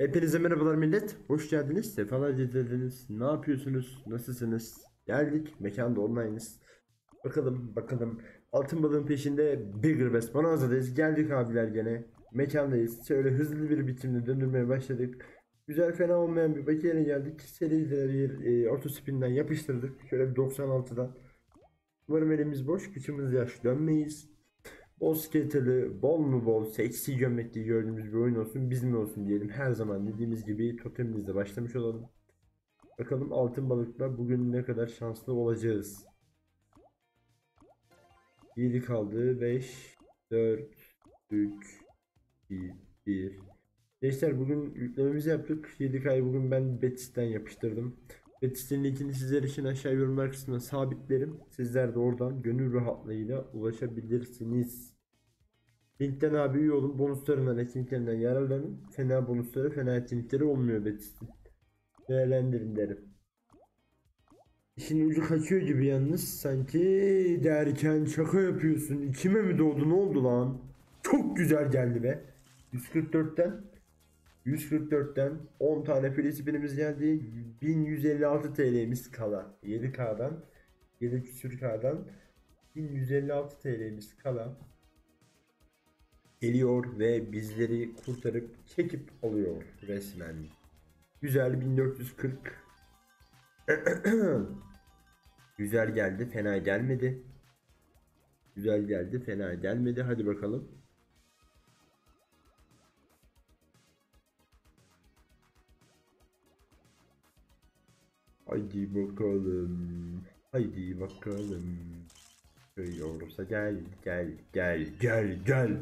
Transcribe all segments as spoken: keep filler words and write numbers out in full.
Hepinize merhabalar millet. Hoş geldiniz. Sefalar getirdiniz. Ne yapıyorsunuz? Nasılsınız? Geldik. Mekanda online'ız. Bakalım bakalım. Altın balığın peşinde Bigger Best Bonanza'dayız. Geldik abiler gene. Mekandayız. Şöyle hızlı bir biçimde döndürmeye başladık. Güzel fena olmayan bir bakiyene geldik. Serileri e, orta spinden yapıştırdık. Şöyle bir doksan altıdan. Umarım elimiz boş. Kıçımız yaş dönmeyiz. Bol skaterlı, bol mu bol, seksi gömlekli gördüğümüz bir oyun olsun, biz mi olsun diyelim. Her zaman dediğimiz gibi totemimizle başlamış olalım. Bakalım altın balıkla bugün ne kadar şanslı olacağız. yedi kaldı. beş, dört, üç, iki, bir. Gençler bugün yüklememizi yaptık. yedi K'yı bugün ben Betis'ten yapıştırdım. Betis'in linkini sizler için aşağı yorumlar kısmına sabitlerim. Sizler de oradan gönül rahatlığıyla ulaşabilirsiniz. Linkten abi üye olun. Bonuslarından, etkinliklerinden yararlanın. Fena bonusları, fena etkinlikleri olmuyor Betis'in. Değerlendirin derim. İşin ucu kaçıyor gibi yalnız. Sanki derken şaka yapıyorsun. İçime mi doğdu, ne oldu lan? Çok güzel geldi be. yüz kırk dörtten yüz kırk dörtten on tane free spinimiz geldi. bin yüz elli altı T L'miz kala. yedi K'dan yedi küsür K'dan bin yüz elli altı T L'miz kala. Geliyor ve bizleri kurtarıp çekip alıyor resmen. Güzel bin dört yüz kırk. Güzel geldi, fena gelmedi. Güzel geldi, fena gelmedi. Hadi bakalım. Haydi bakalım. Haydi bakalım. Şöyle olursa gel, gel, gel, gel, gel.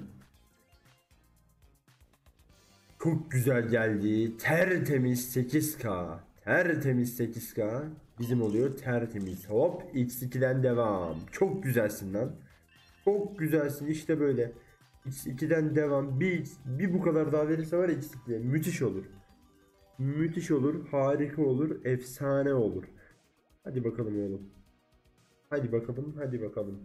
Çok güzel geldi. Tertemiz sekiz K. Tertemiz sekiz K. Bizim oluyor tertemiz. Hop X iki'den devam. Çok güzelsin lan. Çok güzelsin işte böyle. X iki'den devam. Bir, bir bu kadar daha verirse var ya X iki'ye. Müthiş olur. Müthiş olur. Harika olur. Efsane olur. Hadi bakalım oğlum. Hadi bakalım. Hadi bakalım.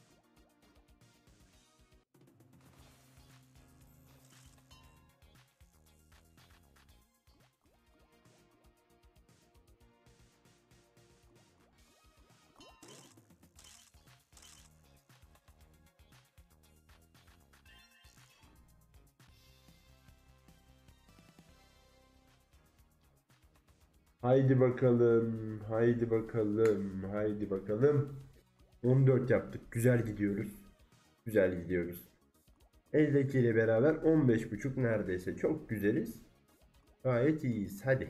Haydi bakalım. Haydi bakalım. Haydi bakalım. on dört yaptık. Güzel gidiyoruz. Güzel gidiyoruz. Eldekiyle beraber on beş buçuk neredeyse. Çok güzeliz. Gayet iyiyiz. Hadi.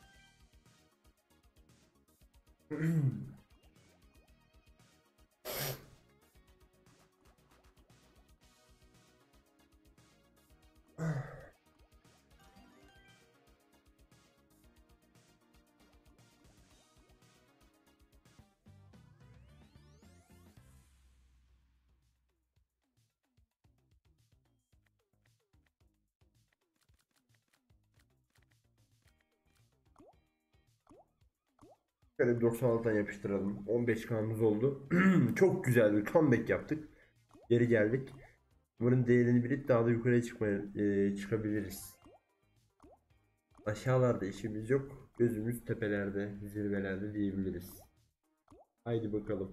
Şöyle bir doksan altıdan yapıştıralım. on beş K'mız oldu. Çok güzel bir comeback yaptık. Geri geldik. Umarım değerini bilip daha da yukarıya çıkmaya, e, çıkabiliriz. Aşağılarda işimiz yok. Gözümüz tepelerde, zirvelerde diyebiliriz. Haydi bakalım.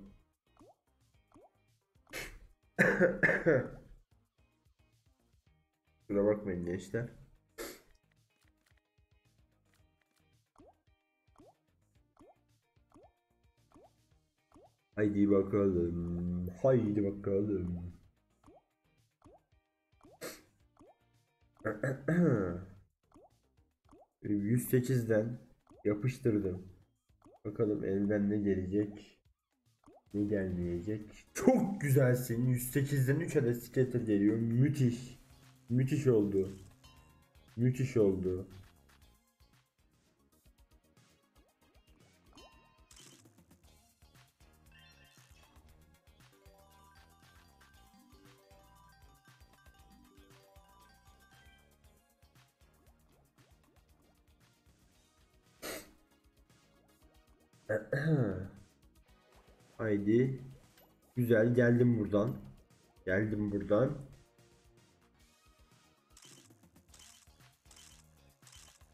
Kusura bakmayın gençler. Haydi bakalım. Haydi bakalım. yüz sekizden yapıştırdım. Bakalım elden ne gelecek, ne gelmeyecek. Çok güzelsin. yüz sekizden üç adet scatter geliyor. Müthiş. Müthiş oldu. Müthiş oldu. Haydi. Güzel geldim buradan. Geldim buradan.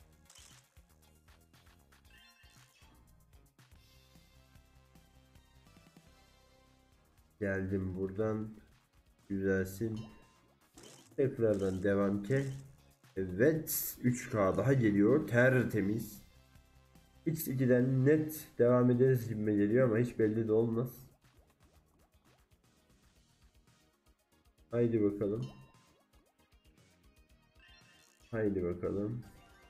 Geldim buradan. Güzelsin. Tekrardan devam ki. Evet. üç K daha geliyor. Tertemiz. X ikiden net devam ederiz gibi geliyor ama hiç belli de olmaz. Haydi bakalım. Haydi bakalım.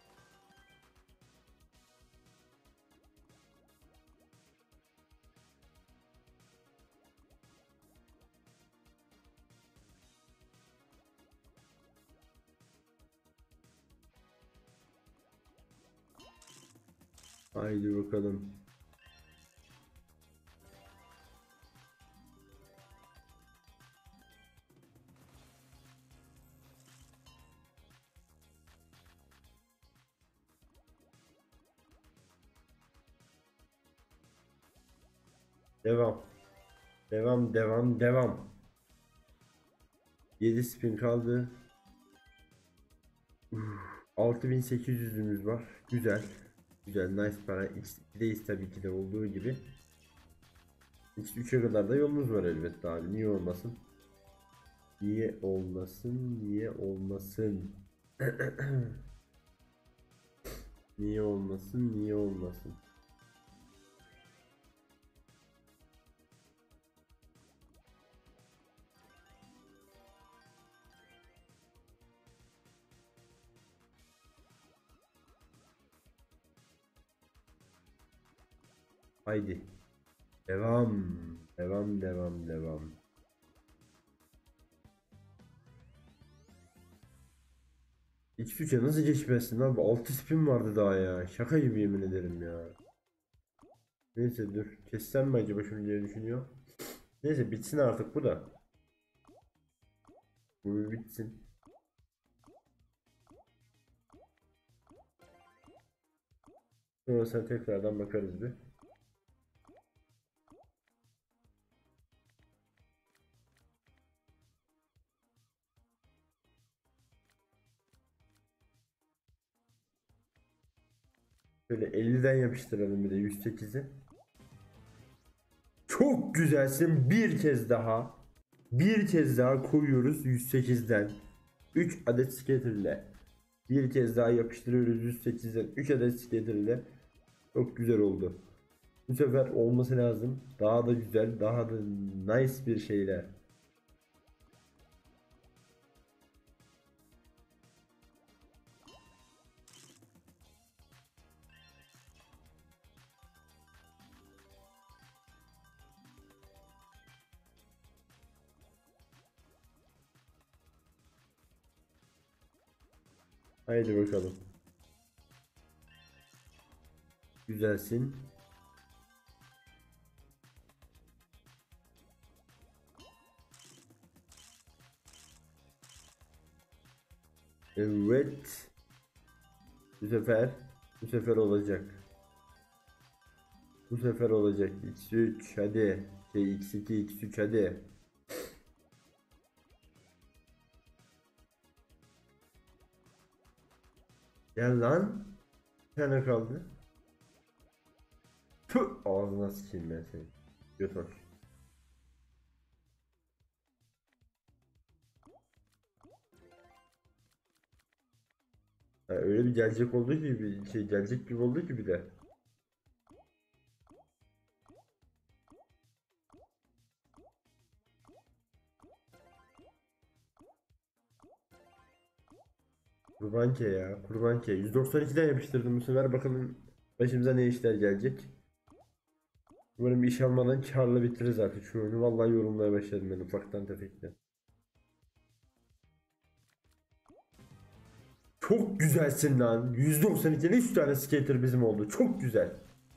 Haydi bakalım. Devam. Devam, devam, devam. yedi spin kaldı. altı bin sekiz yüzümüz var. Güzel. Güzel, nice para. X ikideyiz tabii ki de olduğu gibi. X üçe kadar da yolumuz var elbette abi. Niye olmasın? Niye olmasın? Niye olmasın? Niye olmasın? Niye olmasın? Haydi. Devam. Devam, devam, devam. X üçe nasıl geçmezsin abi? altı spin vardı daha ya. Şaka gibi yemin ederim ya. Neyse dur. Kessem mi acaba şunu diye düşünüyor. Neyse bitsin artık bu da. Bu bir bitsin. Sonra sen tekrardan bakarız bir. Şöyle elliden yapıştıralım bir de yüz sekizi. Çok güzelsin. Bir kez daha. Bir kez daha koyuyoruz yüz sekizden. üç adet skater ile. Bir kez daha yapıştırıyoruz yüz sekizden. üç adet skater ile. Çok güzel oldu. Bu sefer olması lazım. Daha da güzel, daha da nice bir şeyler. Haydi bakalım. Güzelsin. Evet. Bu sefer bu sefer olacak. Bu sefer olacak. X üç hadi. Şey, X iki X üç hadi. Gel lan. Bir tane kaldı. Tüh, ağzına sıçayım ben seni. Götür. Ha, öyle bir gelecek olduğu gibi şey gelecek gibi oldu ki bir de. Kurbanke ya. Kurbanke. yüz doksan ikiden yapıştırdım bu sefer. Bakalım başımıza ne işler gelecek. Umarım iş almadan karla bitiririz artık şu oyunu. Vallahi yorulmaya başladım ben ufaktan tefekten. Çok güzelsin lan. yüz doksan ikide üç tane skater bizim oldu. Çok güzel.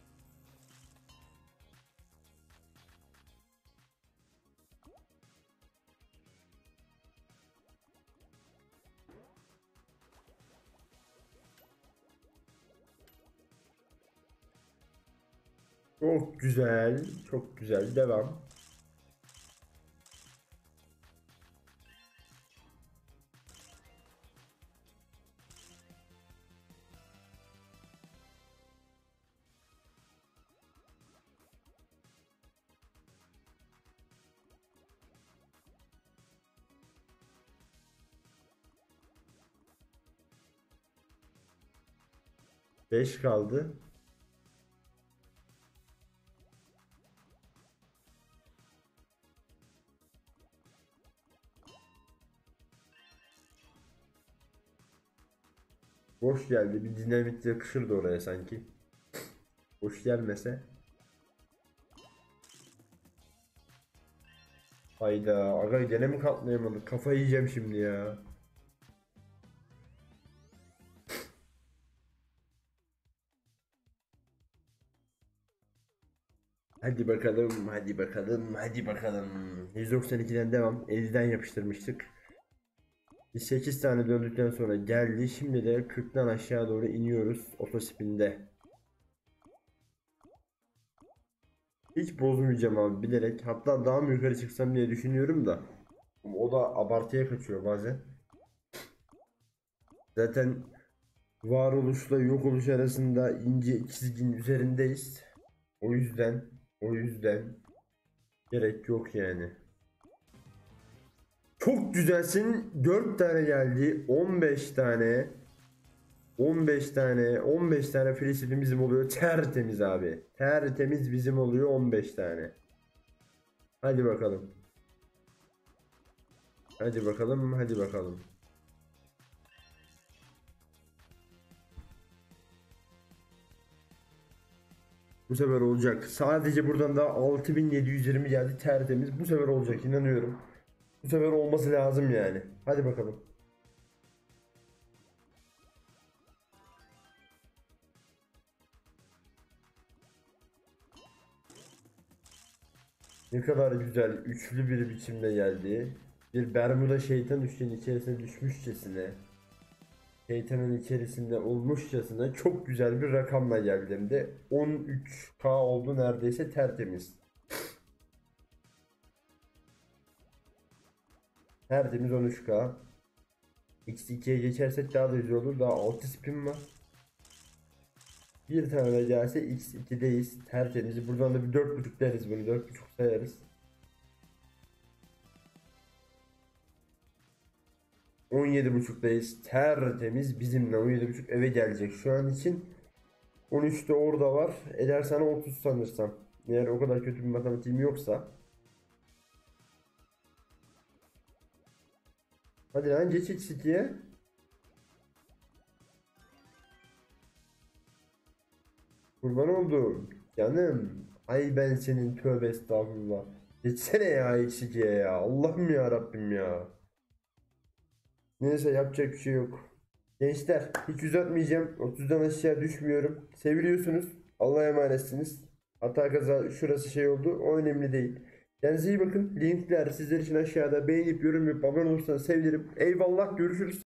Çok güzel. Çok güzel. Devam. beş kaldı. Boş geldi. Bir dinamit yakışırdı oraya sanki. Boş gelmese. Hayda. Aga gene mi katlayamadık? Kafayı yiyeceğim şimdi ya. Hadi bakalım, hadi bakalım, hadi bakalım. yüz doksan ikiden devam. elliden yapıştırmıştık. sekiz tane döndükten sonra geldi. Şimdi de kırktan aşağı doğru iniyoruz otospinde. Hiç bozmayacağım abi bilerek. Hatta daha mı yukarı çıksam diye düşünüyorum da. O da abartıya kaçıyor bazen. Zaten varoluşla yok oluş arasında ince çizginin üzerindeyiz. O yüzden, o yüzden gerek yok yani. Çok güzelsin. dört tane geldi. on beş tane. on beş tane. on beş tane free bizim oluyor. Tertemiz abi. Tertemiz bizim oluyor on beş tane. Hadi bakalım. Hadi bakalım. Hadi bakalım. Bu sefer olacak. Sadece buradan da altı bin yedi yüz yirmi geldi. Tertemiz. Bu sefer olacak. İnanıyorum. Bu sefer olması lazım yani. Hadi bakalım. Ne kadar güzel üçlü bir biçimde geldi. Bir Bermuda şeytan üçgenin içerisine düşmüşçesine, şeytanın içerisinde olmuşçasına çok güzel bir rakamla geldi hem de on üç K oldu neredeyse tertemiz. Tertemiz on üç K. X ikiye geçersek daha da güzel olur. Daha altı spin var. Bir tane de gelse X ikideyiz. Tertemiz. Buradan da bir dört buçuk deriz bunu. dört buçuk sayarız. on yedi buçuktayız. Tertemiz. Bizimle on yedi buçuk eve gelecek şu an için. on üçte orada var. Eder sana otuz sanırsam. Eğer o kadar kötü bir matematiğim yoksa. Hadi lan geç X ikiye. Kurban oldum. Canım. Ay ben senin tövbe estağfurullah. Geçsene ya X ikiye ya. Allah'ım ya Rabbim ya. Neyse yapacak bir şey yok. Gençler hiç uzatmayacağım. otuzdan aşağı düşmüyorum. Seviliyorsunuz. Allah'a emanetsiniz. Hata kaza şurası şey oldu. O önemli değil. Kendinize iyi bakın. Linkler sizler için aşağıda. Beğenip yorum yapıp abone olursanız sevinirim. Eyvallah görüşürüz.